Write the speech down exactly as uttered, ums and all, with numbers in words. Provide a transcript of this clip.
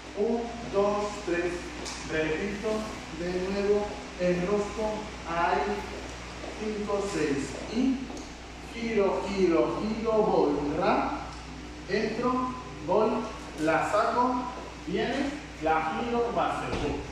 uno, dos, tres, repito, de nuevo, enrosco, ahí, cinco, seis, y giro, giro, giro, voy, ra, entro, voy, la saco, viene, la giro, base,